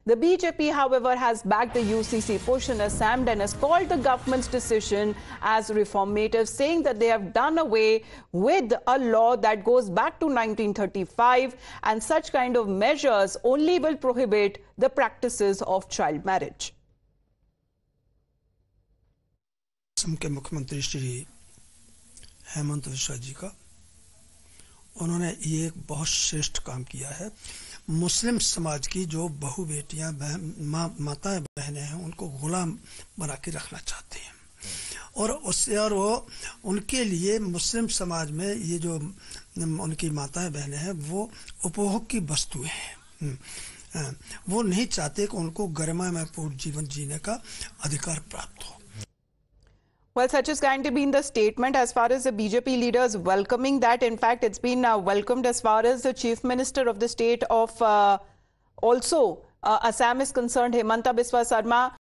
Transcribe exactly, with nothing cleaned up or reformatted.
The B J P, however, has backed the U C C push in Assam and has called the government's decision as reformative, saying that they have done away with a law that goes back to nineteen thirty-five, and such kind of measures only will prohibit the practices of child marriage. Assam के मुख्यमंत्री श्री हेमंत बिस्वा जी का उन्होंने ये एक बहुत श्रेष्ठ काम किया है। मुस्लिम समाज की जो बहु बेटियां मा, माताएं बहनें हैं उनको गुलाम बना के रखना चाहते हैं, और उससे और वो उनके लिए मुस्लिम समाज में ये जो उनकी माताएं बहनें हैं वो उपभोग की वस्तुएं हैं। वो नहीं चाहते कि उनको गरिमामयपूर्ण जीवन जीने का अधिकार प्राप्त हो। Well, such is going to be in the statement as far as the B J P leaders welcoming that. In fact, it's been uh, welcomed as far as the Chief Minister of the state of uh, also uh, Assam is concerned, Himanta Biswa Sarma.